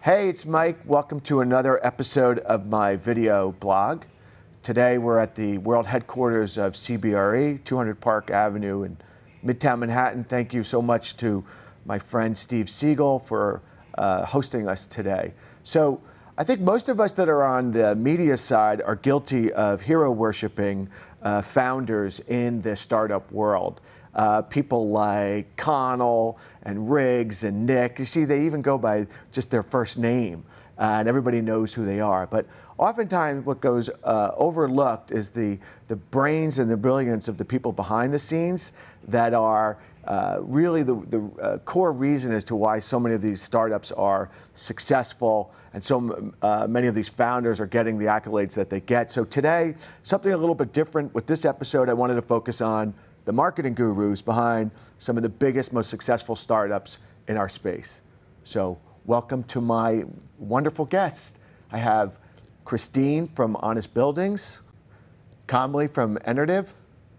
Hey, it's Mike. Welcome to another episode of my video blog. Today we're at the world headquarters of CBRE, 200 Park Avenue in Midtown Manhattan. Thank you so much to my friend Steve Siegel for hosting us today. So I think most of us that are on the media side are guilty of hero worshiping founders in the startup world. People like Connell and Riggs and Nick. You see, they even go by just their first name, and everybody knows who they are. But oftentimes what goes overlooked is the brains and the brilliance of the people behind the scenes that are really the core reason as to why so many of these startups are successful and so many of these founders are getting the accolades that they get. So today, something a little bit different. With this episode, I wanted to focus on the marketing gurus behind some of the biggest, most successful startups in our space. So welcome to my wonderful guests. I have Christine from Honest Buildings, Kamli from Enertiv,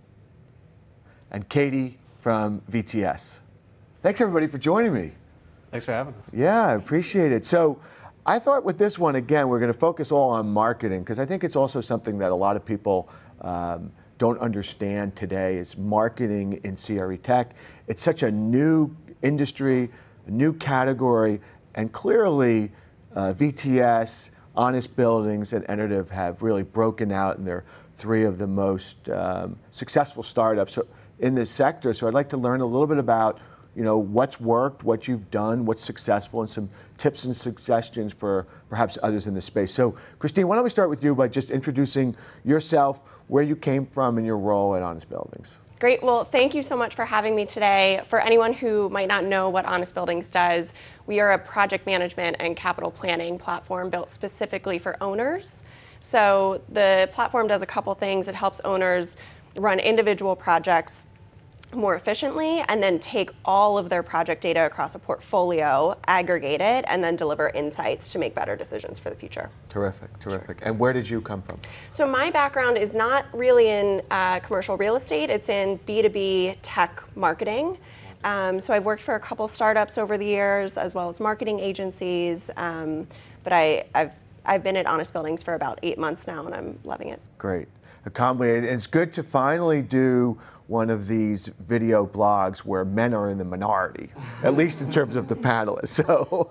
and Katie from VTS. Thanks everybody for joining me. Thanks for having us. Yeah, I appreciate it. So I thought with this one, again, we're going to focus all on marketing because I think it's also something that a lot of people don't understand today is marketing in CREtech. It's such a new industry, a new category, and clearly VTS, Honest Buildings, and Enertiv have really broken out, and they're three of the most successful startups in this sector. So I'd like to learn a little bit about what's worked, what you've done, what's successful, and some tips and suggestions for perhaps others in the space. So Christine, why don't we start with you by just introducing yourself, where you came from, and your role at Honest Buildings. Great. Well, thank you so much for having me today. For anyone who might not know what Honest Buildings does, we are a project management and capital planning platform built specifically for owners. So the platform does a couple things. It helps owners run individual projects more efficiently and then take all of their project data across a portfolio, aggregate it, and then deliver insights to make better decisions for the future. Terrific, terrific. And where did you come from? So my background is not really in commercial real estate, it's in B2B tech marketing. So I've worked for a couple startups over the years, as well as marketing agencies, but I've been at Honest Buildings for about 8 months now, and I'm loving it. Great. Kamli, it's good to finally do one of these video blogs where men are in the minority, at least in terms of the panelists. So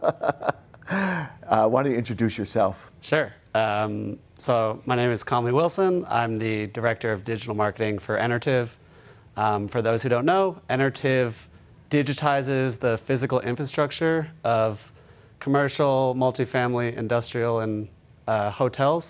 why don't you introduce yourself? Sure. So my name is Kamli Wilson. I'm the Director of Digital Marketing for Enertiv. For those who don't know, Enertiv digitizes the physical infrastructure of commercial, multifamily, industrial, and hotels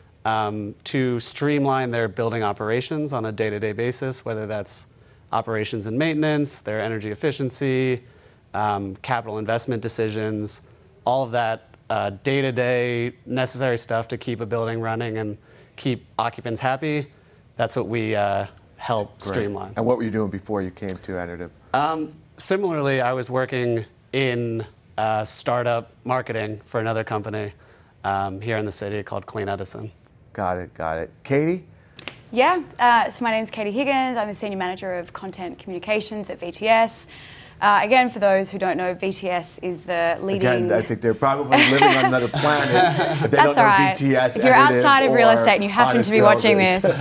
to streamline their building operations on a day-to-day basis, whether that's operations and maintenance, their energy efficiency, capital investment decisions, all of that day-to-day necessary stuff to keep a building running and keep occupants happy. That's what we help streamline. And what were you doing before you came to Enertiv? Similarly, I was working in startup marketing for another company here in the city called Clean Edison. Got it, got it. Katie? Yeah, so my name's Katie Higgins. I'm the Senior Manager of Content Communications at VTS. Again, for those who don't know, VTS is the leading... Again, I think they're probably living on another planet if they don't know VTS. If you're outside of real estate and you happen to be watching this. So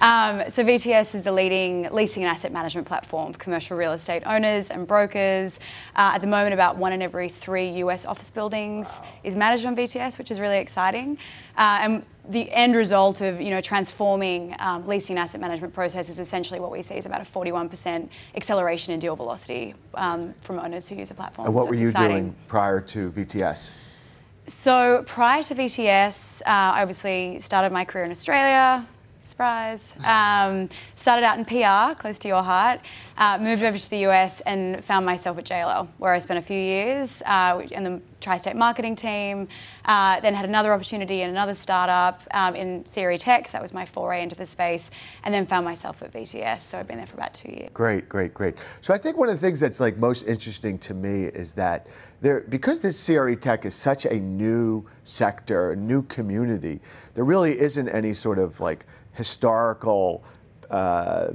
VTS is the leading leasing and asset management platform for commercial real estate owners and brokers. At the moment, about 1 in every 3 US office buildings is managed on VTS, which is really exciting. And the end result of transforming leasing and asset management process is essentially what we see is about a 41% acceleration in deal velocity from owners who use the platform. And what were you doing prior to VTS? So prior to VTS, I obviously started my career in Australia. Surprise. Started out in PR, close to your heart, moved over to the US and found myself at JLL, where I spent a few years in the tri-state marketing team, then had another opportunity in another startup in CREtech, so that was my foray into the space, and then found myself at VTS, so I've been there for about 2 years. Great, great, great. So I think one of the things that's like most interesting to me is that because this CREtech is such a new sector, a new community, there really isn't any sort of like historical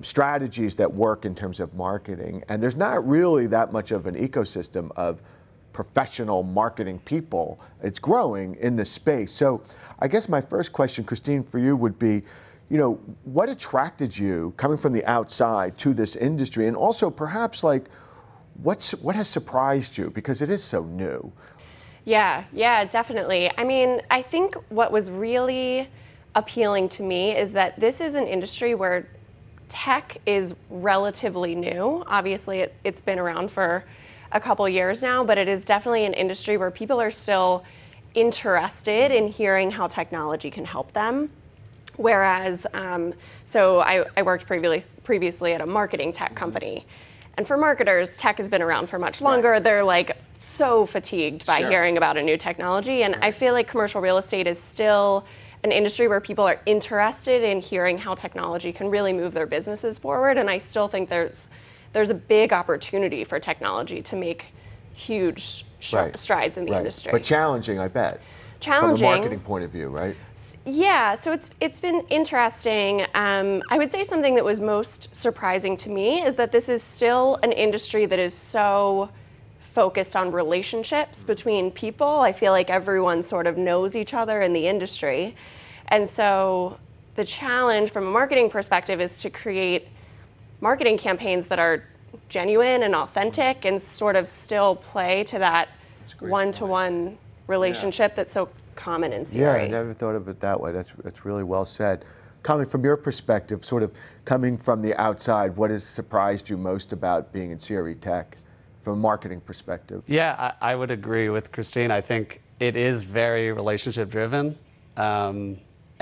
strategies that work in terms of marketing. And there's not really that much of an ecosystem of professional marketing people. It's growing in this space. So I guess my first question, Christine, for you would be, what attracted you coming from the outside to this industry? And also perhaps like, what has surprised you? Because it is so new. Yeah, definitely. I mean, I think what was really appealing to me is that this is an industry where tech is relatively new. Obviously, it's been around for a couple years now, but it is definitely an industry where people are still interested in hearing how technology can help them. Whereas, so I worked previously at a marketing tech company. And for marketers, tech has been around for much longer. Right. They're like so fatigued by hearing about a new technology. And I feel like commercial real estate is still an industry where people are interested in hearing how technology can really move their businesses forward. And I still think there's a big opportunity for technology to make huge strides in the industry. But challenging, I bet. Challenging. From a marketing point of view, right? Yeah, so it's been interesting. I would say something that was most surprising to me is that this is still an industry that is so focused on relationships between people. I feel like everyone sort of knows each other in the industry. And so the challenge from a marketing perspective is to create marketing campaigns that are genuine and authentic and sort of still play to that one-to-one relationship that's so common in CRE. Yeah, I never thought of it that way. That's really well said. Coming from your perspective, sort of coming from the outside, what has surprised you most about being in CRE Tech from a marketing perspective? Yeah, I would agree with Christine. I think it is very relationship driven. As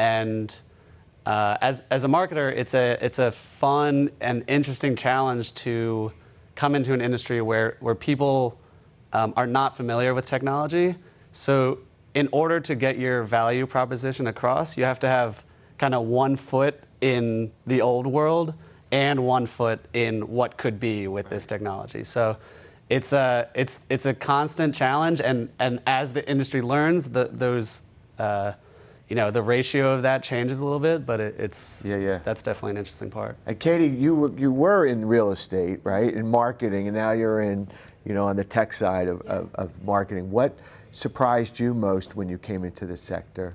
a marketer, it's a fun and interesting challenge to come into an industry where people are not familiar with technology. So in order to get your value proposition across, you have to have kind of 1 foot in the old world and 1 foot in what could be with this technology. So it's a constant challenge, and as the industry learns, the ratio of that changes a little bit, but that's definitely an interesting part. And Katie, you were in real estate, right, in marketing, and now you're in, on the tech side of marketing. What surprised you most when you came into this sector?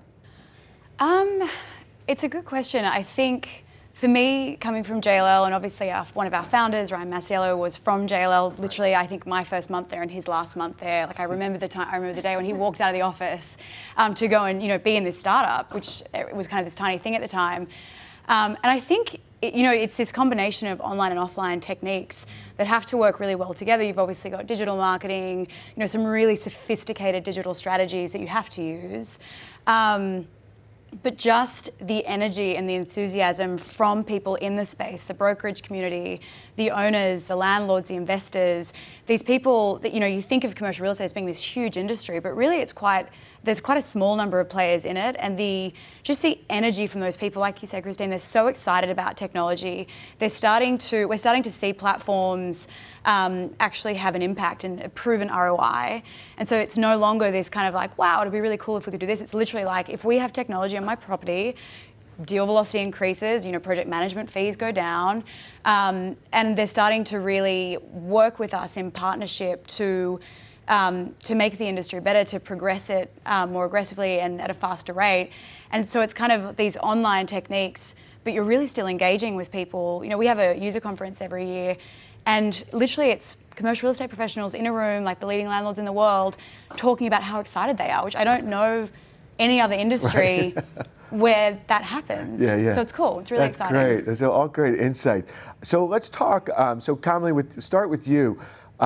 It's a good question. I think for me, coming from JLL, and obviously one of our founders, Ryan Masiello, was from JLL. Literally, I think my first month there and his last month there. Like I remember the day when he walked out of the office to go and be in this startup, which it was kind of this tiny thing at the time. And I think it's this combination of online and offline techniques that have to work really well together. You've obviously got digital marketing, some really sophisticated digital strategies that you have to use. But just the energy and the enthusiasm from people in the space, the brokerage community, the owners, the landlords, the investors, these people that, you think of commercial real estate as being this huge industry, but really there's quite a small number of players in it, and just the energy from those people, like you said, Christine, they're so excited about technology. We're starting to see platforms actually have an impact and a proven ROI. And so it's no longer this kind of like, wow, it'd be really cool if we could do this. It's literally like, if we have technology on my property, deal velocity increases, project management fees go down, and they're starting to really work with us in partnership to make the industry better, to progress it more aggressively and at a faster rate. And so it's kind of these online techniques, but you're really still engaging with people. We have a user conference every year, and literally it's commercial real estate professionals in a room, like the leading landlords in the world, talking about how excited they are, which I don't know any other industry where that happens. Yeah. So it's cool. It's really exciting. That's great. Those are all great insights. So let's talk, Kamali, start with you.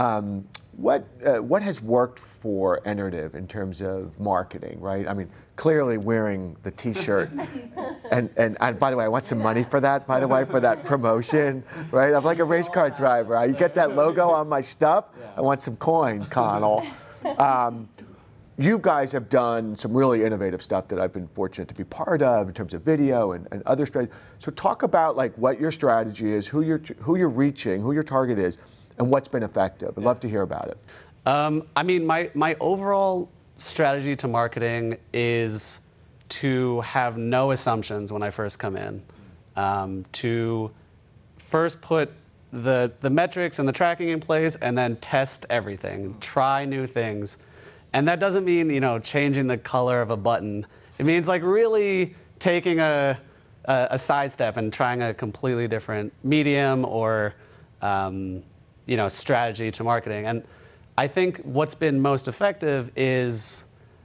What has worked for Enertiv in terms of marketing, right? I mean, clearly wearing the T-shirt, and by the way, I want some money for that. By the way, for that promotion, right? I'm like a race car driver. You get that logo on my stuff. I want some coin, Connell. You guys have done some really innovative stuff that I've been fortunate to be part of in terms of video and other strategies. So talk about like what your strategy is, who you're reaching, who your target is, and what's been effective. I'd love to hear about it. I mean, my overall strategy to marketing is to have no assumptions when I first come in. To first put the metrics and the tracking in place, and then test everything, try new things. And that doesn't mean, changing the color of a button. It means like really taking a sidestep and trying a completely different medium or strategy to marketing. And I think what's been most effective is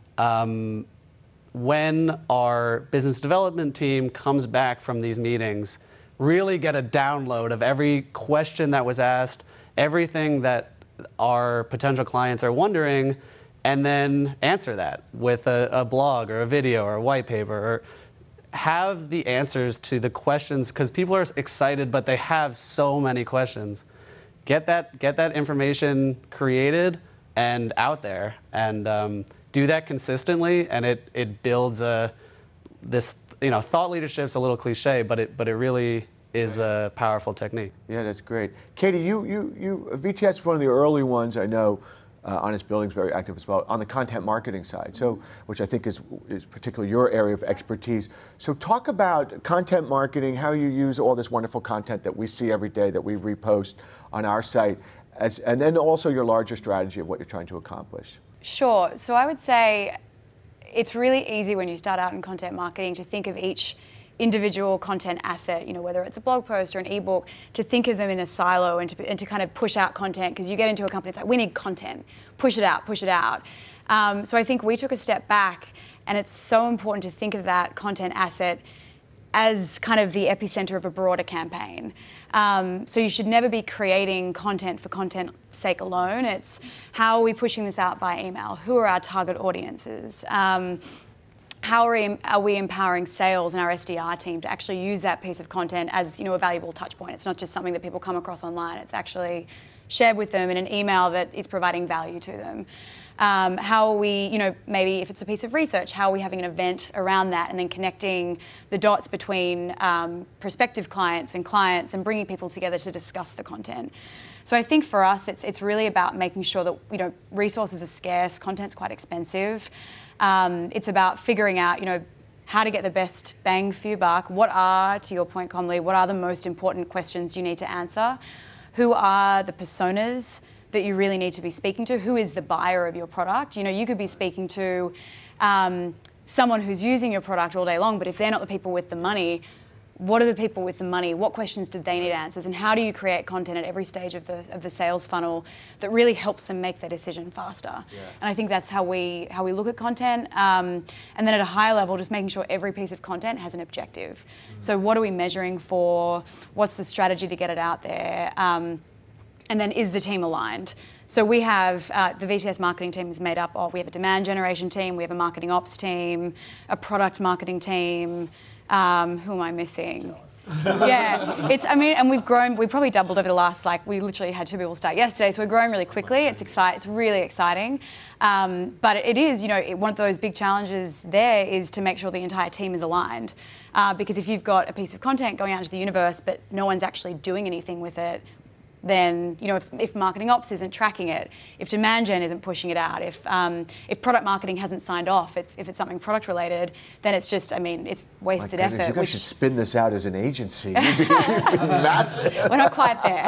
when our business development team comes back from these meetings, really get a download of every question that was asked, everything that our potential clients are wondering, and then answer that with a blog or a video or a white paper, or have the answers to the questions, because people are excited, but they have so many questions. Get that information created and out there, and do that consistently, and it builds this. Thought leadership's a little cliche, but it really is a powerful technique. Yeah, that's great. Katie, VTS is one of the early ones I know. Honest Building's very active as well on the content marketing side, so which I think is particularly your area of expertise. So talk about content marketing, how you use all this wonderful content that we see every day that we repost on our site, and then also your larger strategy of what you're trying to accomplish. Sure. So I would say it's really easy when you start out in content marketing to think of each individual content asset, whether it's a blog post or an ebook, to think of them in a silo and to kind of push out content, because you get into a company, it's like, we need content, push it out, push it out. So I think we took a step back, and it's so important to think of that content asset as kind of the epicenter of a broader campaign. So you should never be creating content for content's sake alone. It's how are we pushing this out via email? Who are our target audiences? How are we empowering sales and our SDR team to actually use that piece of content as a valuable touch point? It's not just something that people come across online. It's actually shared with them in an email that is providing value to them. How are we, maybe if it's a piece of research, how are we having an event around that, and then connecting the dots between prospective clients and bringing people together to discuss the content. So I think for us, it's really about making sure that resources are scarce, content's quite expensive. It's about figuring out, how to get the best bang for your buck. What are, to your point, Comley, what are the most important questions you need to answer? Who are the personas that you really need to be speaking to? Who is the buyer of your product? You could be speaking to someone who's using your product all day long, but if they're not the people with the money, what are the people with the money? What questions did they need answers? And how do you create content at every stage of the sales funnel that really helps them make their decision faster? Yeah. And I think that's how we look at content. And then at a higher level, just making sure every piece of content has an objective. Mm-hmm. So what are we measuring for? What's the strategy to get it out there? And then is the team aligned? So we have, the VTS marketing team is made up of, we have a demand generation team, we have a marketing ops team, a product marketing team. Who am I missing? Yeah, and we've probably doubled over the last, we literally had 2 people start yesterday, so we're growing really quickly. It's really exciting. But it is, one of those big challenges there is to make sure the entire team is aligned. Because if you've got a piece of content going out into the universe, but no one's actually doing anything with it, then if marketing ops isn't tracking it, if demand gen isn't pushing it out, if product marketing hasn't signed off, if it's something product related, then it's just, it's wasted effort. You guys should spin this out as an agency. You'd be massive. We're not quite there,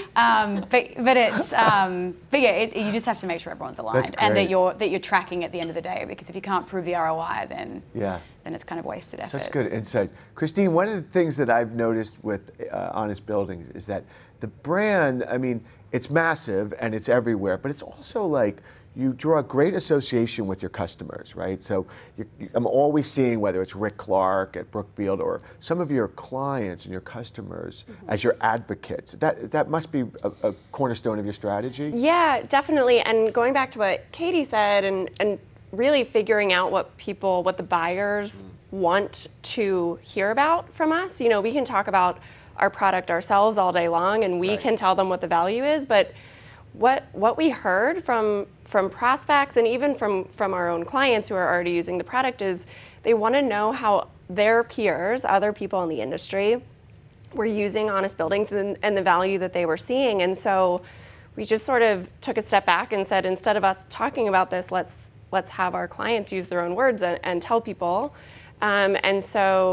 but yeah, you just have to make sure everyone's aligned and that you're tracking at the end of the day. Because if you can't prove the ROI, then it's kind of wasted effort. Such good insight, Christine. One of the things that I've noticed with Honest Buildings is that the brand, it's massive and it's everywhere, but it's also like you draw a great association with your customers, right? So I'm always seeing whether it's Rick Clark at Brookfield or some of your clients and your customers as your advocates. That must be a cornerstone of your strategy? Yeah, definitely. And going back to what Katie said and really figuring out what the buyers want to hear about from us. We can talk about our product ourselves all day long, and we can tell them what the value is, but what we heard from prospects and even from our own clients who are already using the product is they want to know how their peers, other people in the industry, were using Honest Buildings and the value that they were seeing. And so we just sort of took a step back and said, instead of us talking about this, let's have our clients use their own words and tell people. And so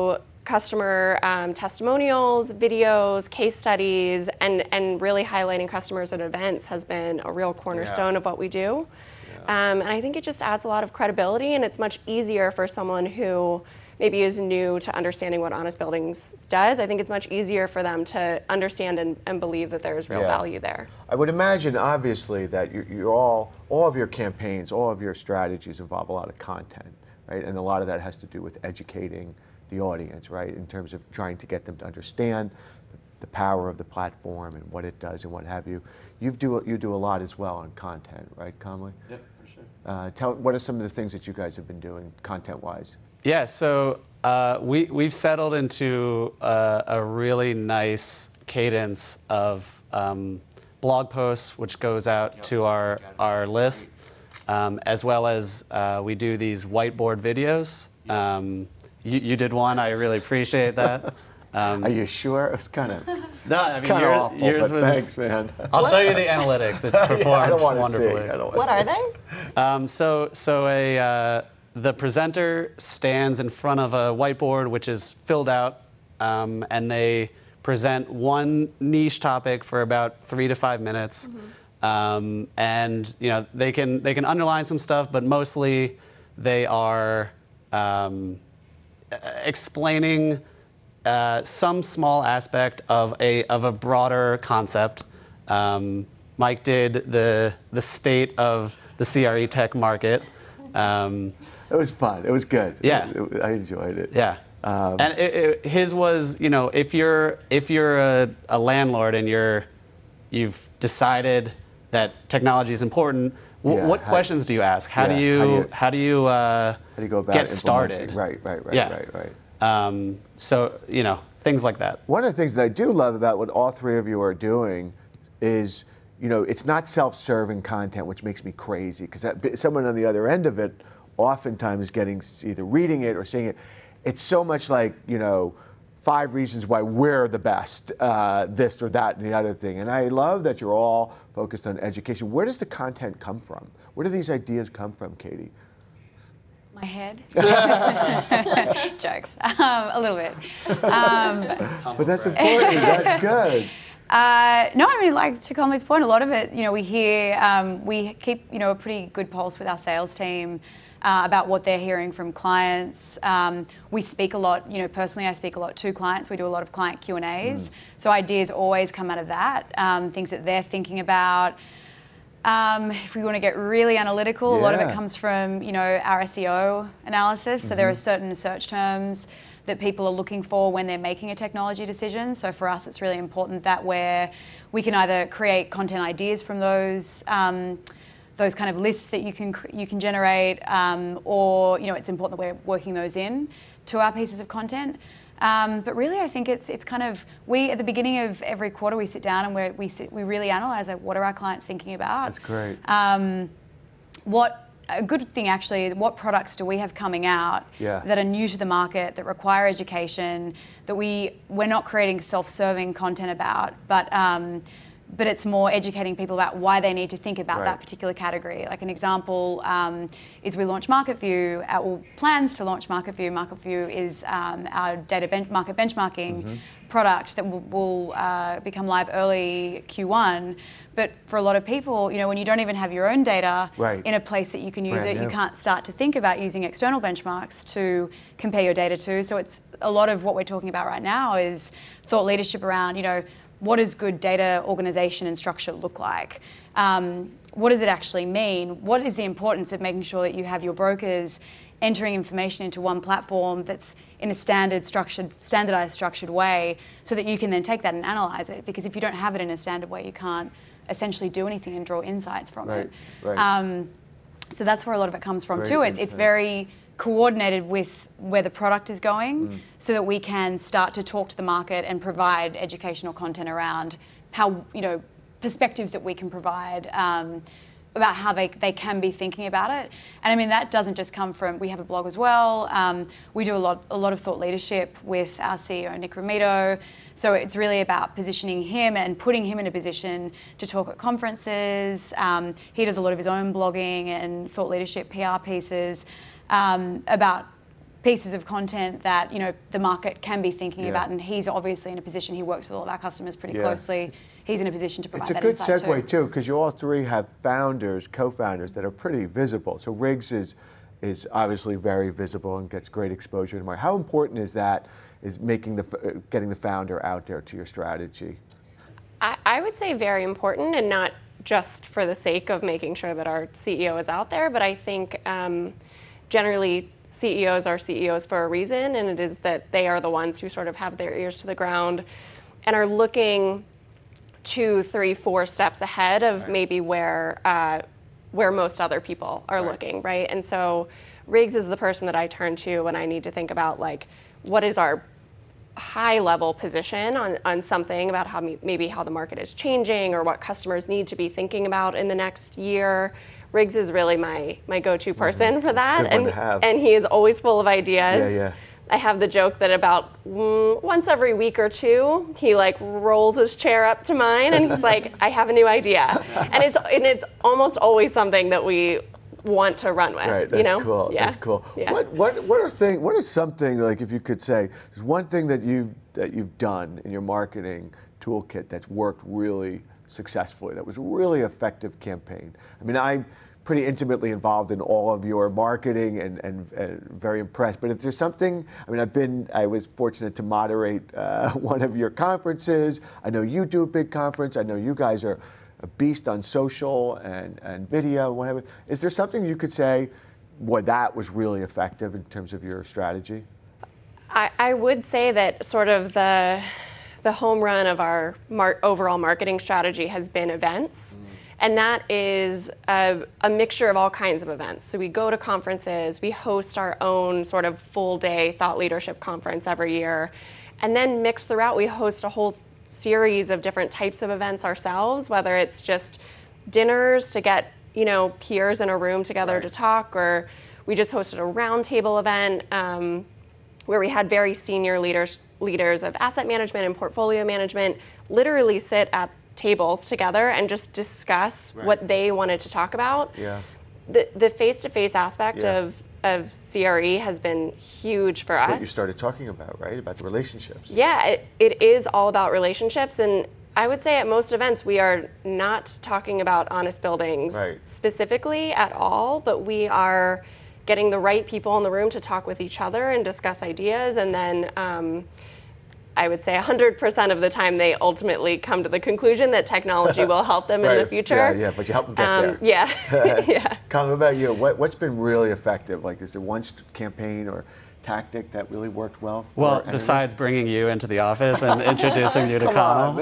customer testimonials, videos, case studies, and really highlighting customers at events has been a real cornerstone of what we do. And I think it just adds a lot of credibility, and it's much easier for someone who maybe is new to understanding what Honest Buildings does. I think it's much easier for them to understand and believe that there's real value there. I would imagine, obviously, that you're all of your campaigns, all of your strategies involve a lot of content, right? And a lot of that has to do with educating the audience, right? In terms of trying to get them to understand the power of the platform and what it does and what have you. You do a lot as well on content, right, Kamli? Yep, for sure. What are some of the things that you guys have been doing content-wise? Yeah, so we've settled into a really nice cadence of blog posts, which goes out to our list, as well as we do these whiteboard videos. You did one, I really appreciate that. Are you sure? It was kind of awful, yours was. Thanks, man. I'll show you the analytics. It performed wonderfully. What are they? So the presenter stands in front of a whiteboard, which is filled out, and they present one niche topic for about 3 to 5 minutes, and they can underline some stuff, but mostly they are explaining some small aspect of a broader concept. Mike did the state of the CREtech market. It was fun. It was good. Yeah, I enjoyed it. Yeah, and his was, if you're a landlord and you've decided that technology is important, what questions do you ask? How do you go about get started? Right. So things like that. One of the things that I do love about what all three of you are doing is, it's not self-serving content, which makes me crazy, because someone on the other end of it oftentimes getting either reading it or seeing it. It's so much like, 5 reasons why we're the best, this or that and the other thing. And I love that you're all focused on education. Where does the content come from? Where do these ideas come from, Katie? My head. Jokes. A little bit. But that's important. That's good. No, I mean, like to Kamli's point, a lot of it, we hear, we keep, a pretty good pulse with our sales team about what they're hearing from clients. We speak a lot, personally I speak a lot to clients. We do a lot of client Q&As. So ideas always come out of that, things that they're thinking about. If we want to get really analytical, a lot of it comes from, our SEO analysis. So there are certain search terms that people are looking for when they're making a technology decision. So for us, it's really important that we can either create content ideas from those kind of lists that you can generate, or it's important that we're working those in to our pieces of content. But really, I think it's kind of, at the beginning of every quarter, we sit down and we really analyze, like, what are our clients thinking about? That's great. A good thing actually is, what products do we have coming out that are new to the market, that require education, that we're not creating self-serving content about, but it's more educating people about why they need to think about that particular category. Like an example is we launched Market View, or plans to launch Market View. Market View is our data market benchmarking product that will become live early Q1. But for a lot of people, when you don't even have your own data in a place that you can use you can't start to think about using external benchmarks to compare your data to. So it's a lot of what we're talking about right now is thought leadership around, what does good data organization and structure look like? What does it actually mean? What is the importance of making sure that you have your brokers entering information into one platform that's in a standardized, structured way, so that you can then take that and analyze it? Because if you don't have it in a standard way, you can't essentially do anything and draw insights from it. So that's where a lot of it comes from too. It's very coordinated with where the product is going, so that we can start to talk to the market and provide educational content around how, perspectives that we can provide about how they can be thinking about it. And I mean, that doesn't just come from, we have a blog as well. We do a lot of thought leadership with our CEO, Nick Romito. So it's really about positioning him and putting him in a position to talk at conferences. He does a lot of his own blogging and thought leadership PR pieces about pieces of content that the market can be thinking about, and he's obviously in a position, he works with all of our customers pretty closely. He's in a position to provide that insight. It's a good segue too, because you all three have founders, co-founders that are pretty visible. So Riggs is obviously very visible and gets great exposure to market. How important is that? Is getting the founder out there to your strategy? I would say very important, and not just for the sake of making sure that our CEO is out there, but I think generally CEOs are CEOs for a reason, and it is that they are the ones who sort of have their ears to the ground and are looking 2, 3, 4 steps ahead of maybe where most other people are looking, right? And so Riggs is the person that I turn to when I need to think about, like, what is our high-level position on something about how the market is changing, or what customers need to be thinking about in the next year. Riggs is really my go-to person for that, and he is always full of ideas. I have the joke that about once every week or two, he like rolls his chair up to mine and he's like, I have a new idea. And it's almost always something that we want to run with. Right, that's cool. Yeah. That's cool. Yeah. What is something, like, if you could say, there's one thing that you've done in your marketing toolkit that's worked really successfully, that was a really effective campaign? I mean, I'm pretty intimately involved in all of your marketing and very impressed. But if there's something, I mean, I was fortunate to moderate one of your conferences. I know you do a big conference. I know you guys are a beast on social and video, whatever. Is there something you could say, boy, that was really effective in terms of your strategy? I would say that sort of the home run of our overall marketing strategy has been events. And that is a mixture of all kinds of events. So we go to conferences, we host our own sort of full-day thought leadership conference every year. And then mixed throughout, we host a whole series of different types of events ourselves, whether it's just dinners to get peers in a room together to talk, or we just hosted a roundtable event where we had very senior leaders of asset management and portfolio management literally sit at tables together and just discuss what they wanted to talk about. The face-to-face aspect of CRE has been huge for us. That's what you started talking about, right? About the relationships. Yeah, it is all about relationships, and I would say at most events we are not talking about honest buildings specifically at all, but we are getting the right people in the room to talk with each other and discuss ideas, and then I would say 100% of the time they ultimately come to the conclusion that technology will help them in the future. Yeah, but you help them get there. Yeah. Colin, what about you? What's been really effective? Like, is there one campaign or tactic that really worked well for Enertiv? Besides bringing you into the office and introducing you to Colin.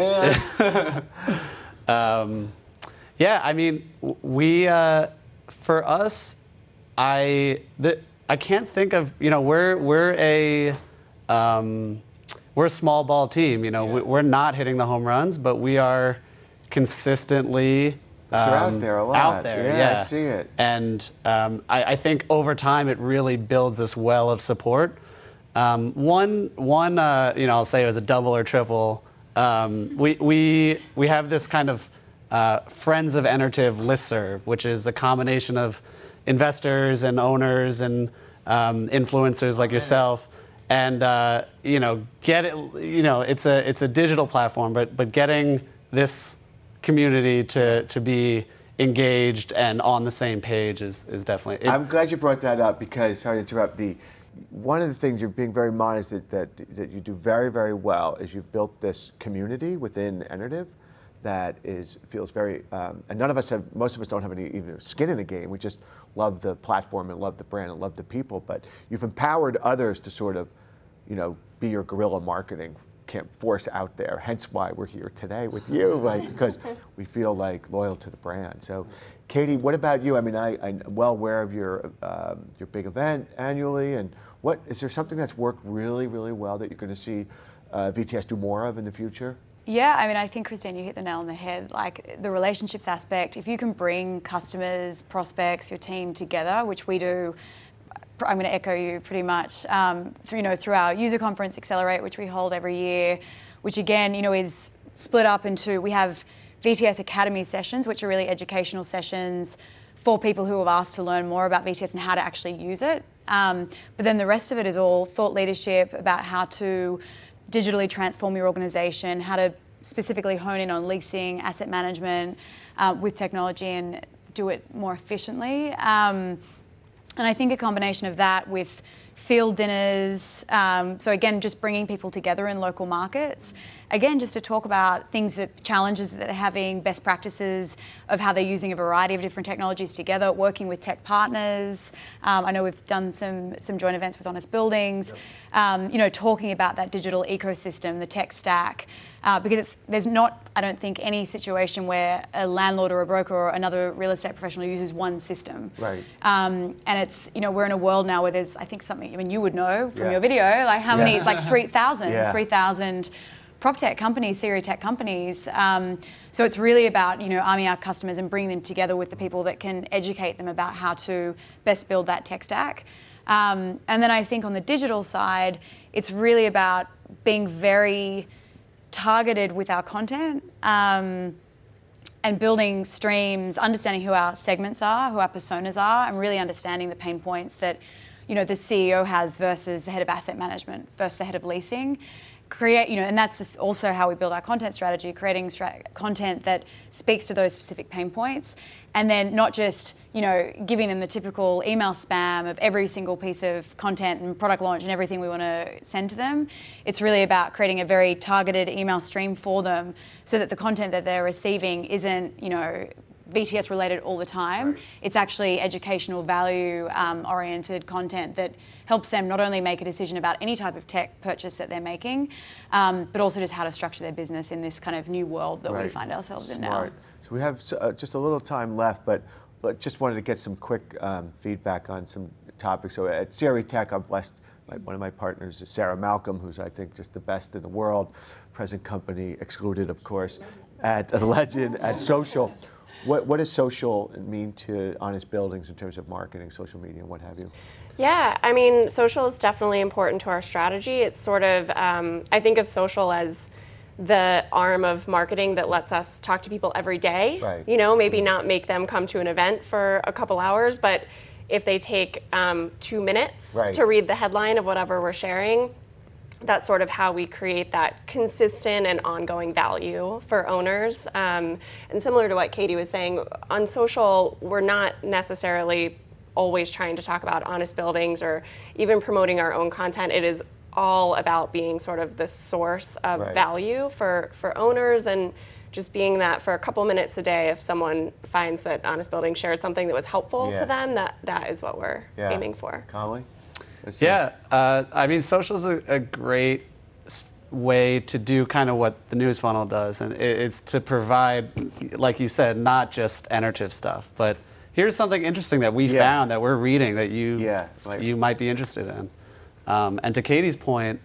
Man. Yeah, I mean, for us, I can't think of, we're a small ball team. We're not hitting the home runs, but we are consistently you're out there a lot. Out there, yeah. I see it. And I think over time it really builds this well of support. One, I'll say it was a double or triple. We have this kind of Friends of Enertiv listserv, which is a combination of investors and owners and influencers like yourself. And it's a digital platform, but getting this community to be engaged and on the same page is definitely. I'm glad you brought that up, because, sorry to interrupt, one of the things you're being very modest that you do very, very well is you've built this community within Enertiv that feels very, and most of us don't have any even skin in the game. We just love the platform and love the brand and love the people, but you've empowered others to sort of, be your guerrilla marketing force out there. Hence why we're here today with you, right? Because we feel like loyal to the brand. So, Katie, what about you? I mean, I'm well aware of your big event annually, and is there something that's worked really, really well that you're going to see VTS do more of in the future? Yeah, I mean, I think, Christine, you hit the nail on the head. Like, the relationships aspect, if you can bring customers, prospects, your team together, which we do, I'm going to echo you pretty much, through our user conference, Accelerate, which we hold every year, which again, is split up into, we have VTS Academy sessions, which are really educational sessions for people who have asked to learn more about VTS and how to actually use it. But then the rest of it is all thought leadership about how to digitally transform your organization, how to specifically hone in on leasing, asset management with technology and do it more efficiently. And I think a combination of that with field dinners, so again, just bringing people together in local markets, again, just to talk about challenges that they're having, best practices of how they're using a variety of different technologies together, working with tech partners. I know we've done some joint events with Honest Buildings, talking about that digital ecosystem, the tech stack, because there's not, I don't think, any situation where a landlord or a broker or another real estate professional uses one system. Right. And it's, we're in a world now where there's, I think something, you would know from your video, like how many, like 3,000 prop tech companies, CREtech companies. So it's really about, arming our customers and bringing them together with the people that can educate them about how to best build that tech stack. And then I think on the digital side, it's really about being very targeted with our content and building streams, understanding who our segments are, who our personas are, and really understanding the pain points that, the CEO has versus the head of asset management versus the head of leasing. And that's also how we build our content strategy, creating content that speaks to those specific pain points, and then not just, giving them the typical email spam of every single piece of content and product launch and everything we want to send to them. It's really about creating a very targeted email stream for them so that the content that they're receiving isn't, VTS related all the time. Right. It's actually educational, value oriented content that helps them not only make a decision about any type of tech purchase that they're making, but also just how to structure their business in this kind of new world that we find ourselves in now. So we have just a little time left, but just wanted to get some quick feedback on some topics. So at CREtech, I'm blessed. One of my partners is Sarah Malcolm, who's I think just the best in the world, present company excluded, of course, at a legend at social. What does social mean to Honest Buildings in terms of marketing, social media, and what have you? Yeah, I mean, social is definitely important to our strategy. It's sort of, I think of social as the arm of marketing that lets us talk to people every day. Right. Maybe not make them come to an event for a couple hours, but if they take 2 minutes to read the headline of whatever we're sharing, that's sort of how we create that consistent and ongoing value for owners. And similar to what Katie was saying, on social, we're not necessarily always trying to talk about Honest Buildings or even promoting our own content. It is all about being sort of the source of value for owners, and just being that for a couple minutes a day, if someone finds that Honest Buildings shared something that was helpful to them, that is what we're aiming for. Conley? I mean, social is a great way to do kind of what the news funnel does, and it's to provide, like you said, not just Enertiv stuff, but here's something interesting that we found that we're reading that you might be interested in. And to Katie's point,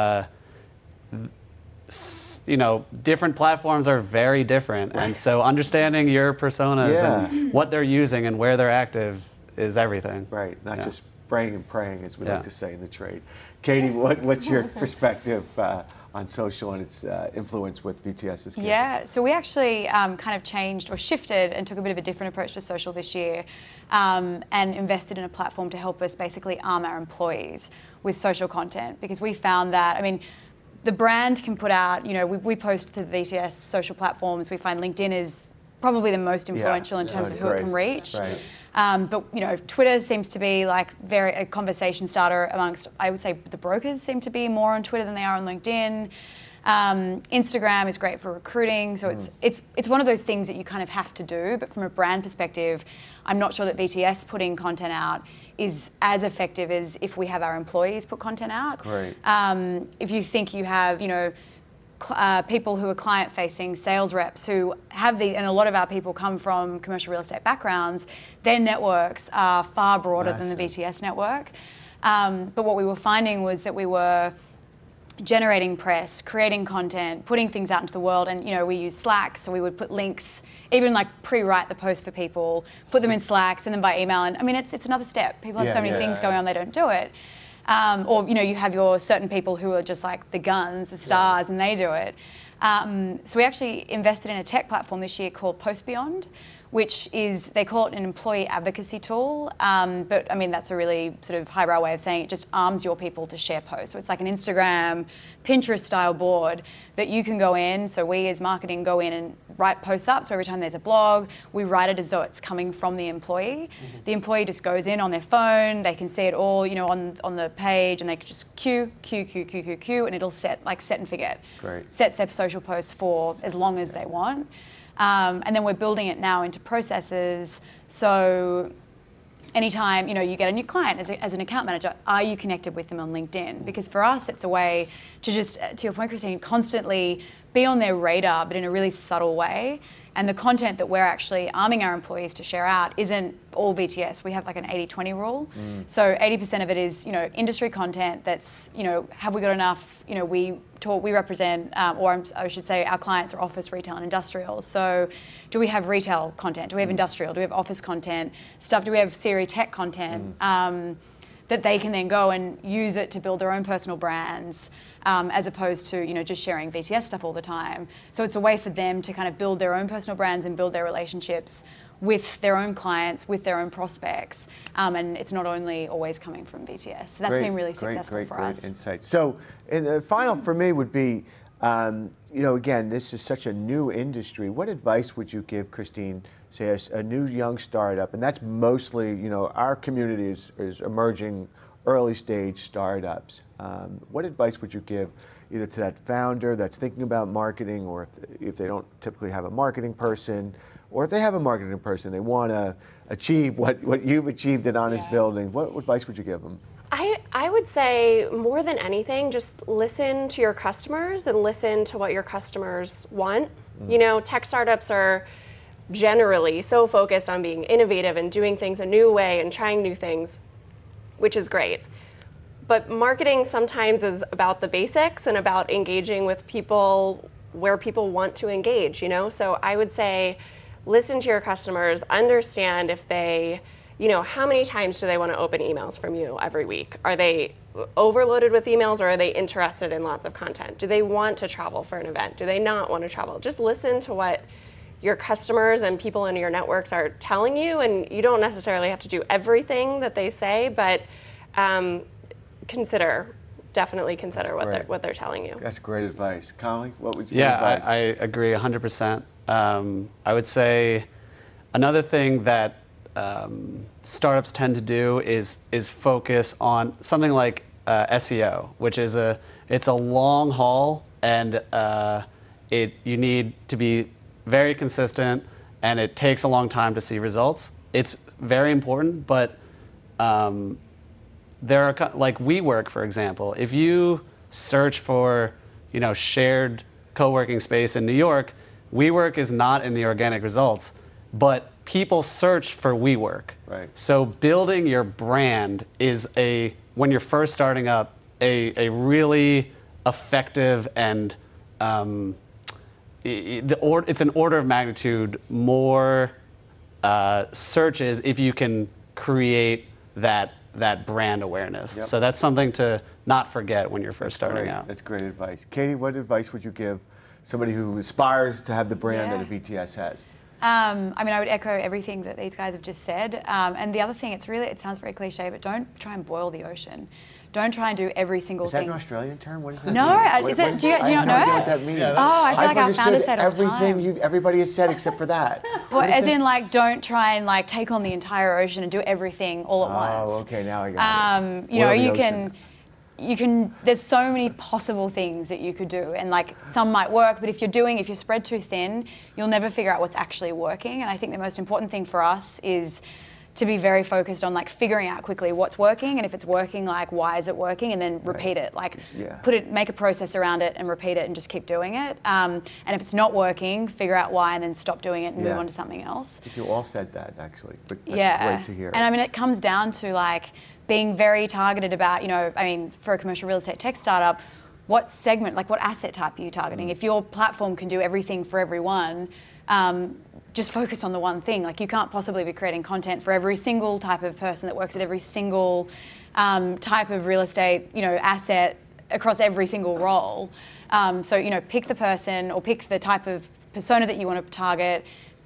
different platforms are very different, and so understanding your personas and what they're using and where they're active is everything. Right, not just praying and praying, as we like to say in the trade. Katie, what's your perspective on social and its influence with VTS's campaign? Yeah, so we actually kind of changed or shifted and took a bit of a different approach to social this year, and invested in a platform to help us basically arm our employees with social content, because we found that, I mean, the brand can put out, we post to the VTS social platforms. We find LinkedIn is probably the most influential in terms of who it can reach. Right. But Twitter seems to be like a conversation starter amongst, I would say, the brokers seem to be more on Twitter than they are on LinkedIn. Instagram is great for recruiting, so it's one of those things that you kind of have to do. But from a brand perspective, I'm not sure that VTS putting content out is as effective as if we have our employees put content out. That's great. If you think you have, people who are client-facing, sales reps who have these, and a lot of our people come from commercial real estate backgrounds, their networks are far broader than the VTS network. But what we were finding was that we were generating press, creating content, putting things out into the world, and we use Slack, so we would put links, even like pre-write the post for people, put them in Slack, send them by email, and I mean it's another step. People have so many things going on, they don't do it. Or you have your certain people who are just like the guns, the stars, and they do it. So we actually invested in a tech platform this year called Post Beyond, which is, they call it an employee advocacy tool, but I mean, that's a really sort of highbrow way of saying it just arms your people to share posts. So it's like an Instagram, Pinterest style board that you can go in. So we as marketing go in and write posts up. So every time there's a blog, we write it as though it's coming from the employee. The employee just goes in on their phone, they can see it all, you know, on the page, and they can just queue, and it'll set and forget. Great. Sets their social posts for as long as they want. And then we're building it now into processes. So anytime, you know, you get a new client as an account manager, are you connected with them on LinkedIn? Because for us, it's a way to just, to your point, Christine, constantly be on their radar, but in a really subtle way. And the content that we're actually arming our employees to share out isn't all VTS. We have like an 80-20 rule. So 80% of it is, you know, industry content that's, you know, have we got enough, you know, we represent, or I should say our clients are office, retail and industrial. So do we have retail content? Do we have industrial? Do we have office content? Do we have CREtech content? That they can then go and use it to build their own personal brands, as opposed to, you know, just sharing VTS stuff all the time. So it's a way for them to kind of build their own personal brands and build their relationships with their own clients, with their own prospects, and it's not only always coming from VTS. So that's been really successful for us. Great insight. So, and the final for me would be, you know, again, this is such a new industry. What advice would you give, Christine, say a new young startup, and that's mostly, you know, our community is emerging early stage startups. What advice would you give either to that founder that's thinking about marketing, or if they don't typically have a marketing person, or if they have a marketing person, they want to achieve what you've achieved at Honest Building, what advice would you give them? I would say more than anything, just listen to your customers and listen to what your customers want. You know, tech startups are generally so focused on being innovative and doing things a new way and trying new things, which is great. But marketing sometimes is about the basics and about engaging with people where people want to engage, you know? So I would say listen to your customers, understand if they, you know, how many times do they want to open emails from you every week? Are they overloaded with emails, or are they interested in lots of content? Do they want to travel for an event? Do they not want to travel? Just listen to what your customers and people in your networks are telling you, and you don't necessarily have to do everything that they say, but definitely consider what they're telling you. That's great advice. Conley, what would you advise? I agree 100%. I would say another thing that startups tend to do is focus on something like SEO, which is it's a long haul, and you need to be very consistent, and it takes a long time to see results. It's very important, but there are, like WeWork, for example. If you search for, you know, shared co-working space in New York, WeWork is not in the organic results, but people search for WeWork. Right. So building your brand is when you're first starting up, a really effective and it's an order of magnitude more searches if you can create that brand awareness. Yep. So that's something to not forget when you're first starting out. That's great advice. Katie, what advice would you give somebody who aspires to have the brand that a VTS has? I mean, I would echo everything that these guys have just said. And the other thing, it sounds very cliche, but don't try and boil the ocean. Don't try and do every single thing. Is that an Australian term? What is that? No, do you not know what that means. Yeah, I feel like our founder said it all the time. Everything everybody has said except for that. Well, as in, like, don't try and like take on the entire ocean and do everything all at once. Oh, okay, now I got it. You know, you can. There's so many possible things that you could do, and like some might work, but if you're spread too thin, you'll never figure out what's actually working. And I think the most important thing for us is to be very focused on like figuring out quickly what's working, and if it's working, like why is it working, and then repeat it. Like make a process around it and repeat it and just keep doing it. And if it's not working, figure out why and then stop doing it and move on to something else. I think you all said that actually, but that's great to hear. And I mean, it comes down to like being very targeted about, you know, I mean, for a commercial real estate tech startup, what segment, like what asset type are you targeting? If your platform can do everything for everyone, just focus on the one thing. Like you can't possibly be creating content for every single type of person that works at every single type of real estate, you know, asset across every single role. So, you know, pick the person or pick the type of persona that you want to target,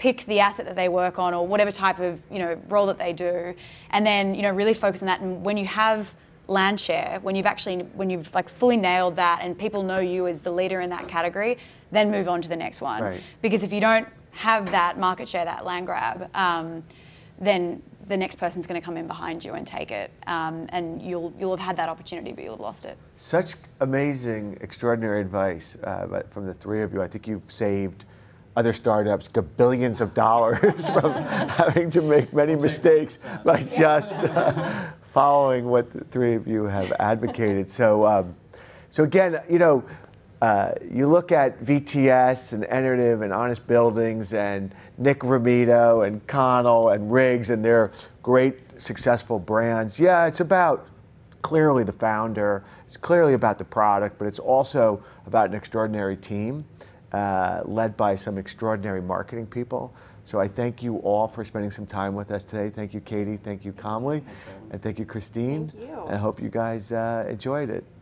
pick the asset that they work on or whatever type of role that they do, and then really focus on that. And when you have land share, when you've like fully nailed that and people know you as the leader in that category, then move on to the next one. Right. Because if you don't have that market share, that land grab, then the next person's going to come in behind you and take it, and you'll have had that opportunity, but you'll have lost it. Such amazing, extraordinary advice from the three of you. I think you've saved other startups billions of dollars from having to make many mistakes by just following what the three of you have advocated. So, so again, you look at VTS and Enertiv and Honest Buildings and Nick Ramito and Connell and Riggs and their great successful brands. Yeah, it's about clearly the founder. It's clearly about the product, but it's also about an extraordinary team led by some extraordinary marketing people. So I thank you all for spending some time with us today. Thank you, Katie. Thank you, Kamli. And thank you, Christine. Thank you. And I hope you guys enjoyed it.